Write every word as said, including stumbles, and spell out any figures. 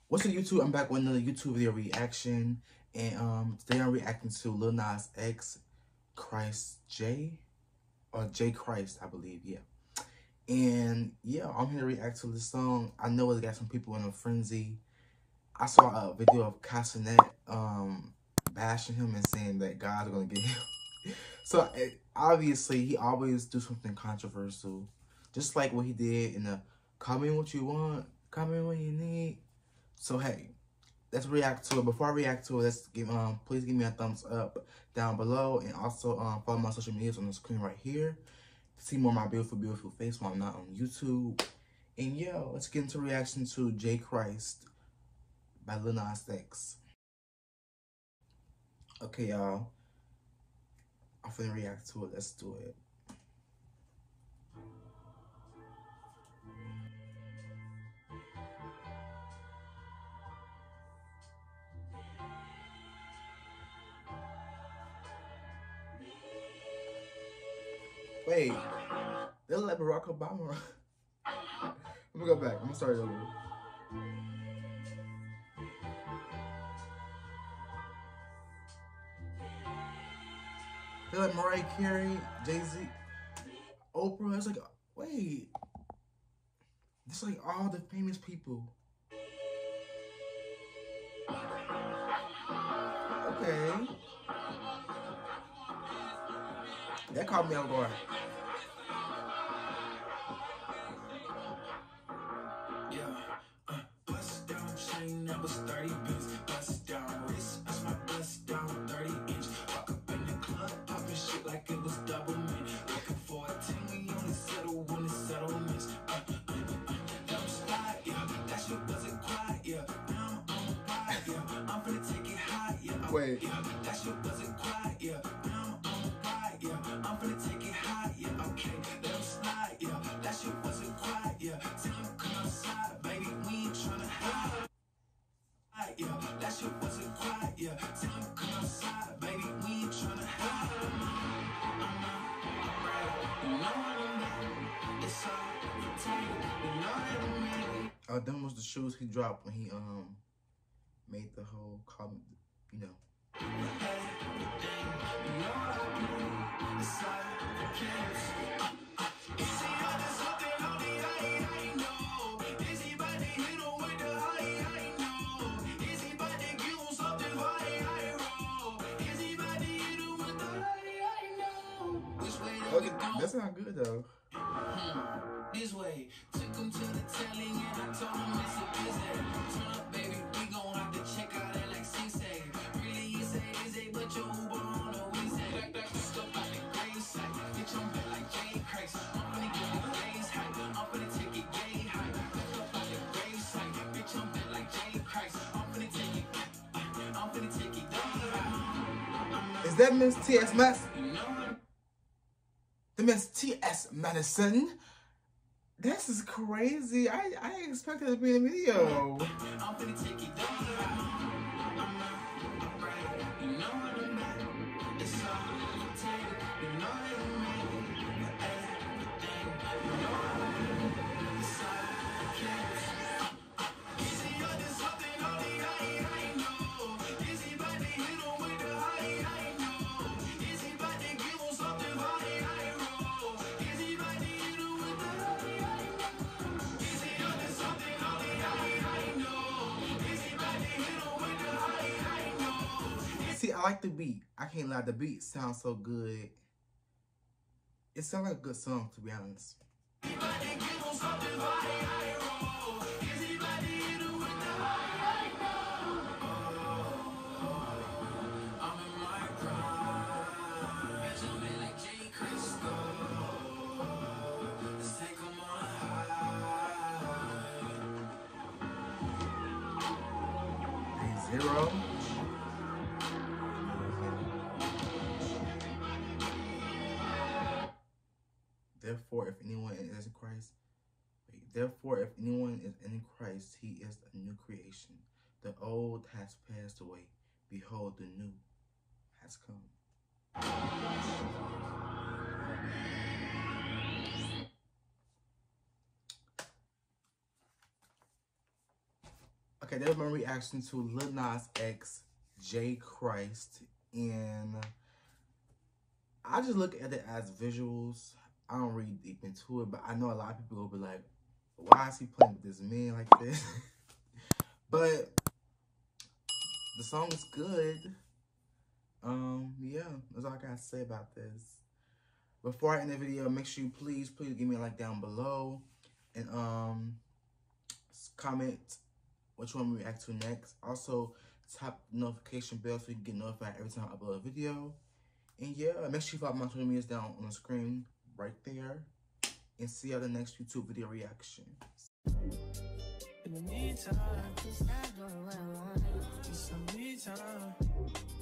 What's up, YouTube? I'm back with another YouTube video reaction, and um, today I'm reacting to Lil Nas X, Christ J, or J Christ, I believe, yeah. And yeah, I'm here to react to this song. I know it got some people in a frenzy. I saw a video of Castanet um bashing him and saying that God's gonna get him. So it, obviously, he always do something controversial, just like what he did in the "Call Me What You Want, Call Me When You Need." So hey, let's react to it. Before I react to it, let's give um please give me a thumbs up down below, and also um follow my social medias on the screen right here to see more of my beautiful, beautiful face while I'm not on YouTube. And yeah, let's get into reaction to J Christ by Lil Nas X. Okay, y'all. I'm finna react to it. Let's do it. Wait, they let Barack Obama. Let me go back. I'm gonna start it over. They let Mariah Carey, Jay-Z, Oprah. It's like, wait, it's like all the famous people. Okay. That caught me off guard. Yeah, uh, bust down chain, that was thirty bins. Bust down wrist, that's my bust down thirty inch. Walk up in the club, popping shit like it was double mint. Looking for a ten, we only settle when the settlements. Uh, uh, uh, don't slide, yeah, that shit wasn't quiet, yeah. Now I'm on a ride, yeah, I'm finna take it high, yeah. Uh, Wait. Yeah, that shit wasn't quiet, yeah. Now I'm on a ride, yeah, I'm finna take it high, yeah. Okay, let them slide, yeah, that shit wasn't quiet, yeah. Tell them come outside, baby, we ain't tryna hide. Yeah, that shit wasn't quiet, yeah. Tell them come outside, baby, we ain't tryna hide. I'm not right, you know what I'm at. It's all for tape, you know that I'm ready. Uh, them was the shoes he dropped when he um made the whole comment, you know. Okay, that's not good though. This way, took him to the telling and I told him it's a visit. Turn up, baby, we gon' have to check out that like Sensei. Really, you say is it, but your Uber on the Wednesday. Like that stuff out the gray side. Bitch, I'm bad like J Christ. I'm finna get the gaze hype. I'm finna take it gay hype. Stuff out the gray side. Bitch, I'm bad like J Christ. I'm finna take it. I'm finna take it gay hype. Is that Miss T S Madison? The Miss T S Madison? This is crazy. I I didn't expect it to be in the video. I'm finna take it down. I'm not right. You know what I'm at. It's all for tape. You know that I'm ready. Everything. You know what I'm at. It's all for kids. Easy under something only I I know. Easy about to hit on with the high I know. Easy about to give on something high I roll. Easy about to hit on with the high I know. See, I like the beat. I can't lie, the beat sounds so good. It sounds like a good song, to be honest. Zero. Therefore, if anyone is in Christ, wait, therefore, if anyone is in Christ, he is a new creation. The old has passed away. Behold, the new has come. Okay, that was my reaction to Lil Nas X, J Christ, and I just look at it as visuals. I don't read deep into it, but I know a lot of people will be like, why is he playing with this man like this? But the song is good. Um, yeah, that's all I gotta say about this. Before I end the video, make sure you please, please give me a like down below. And um, comment what you want me to react to next. Also, tap the notification bell so you can get notified every time I upload a video. And yeah, make sure you follow my social medias down on the screen right there. And see you on the next YouTube video reaction. In the meantime, it's not going where I want it. It's some me time.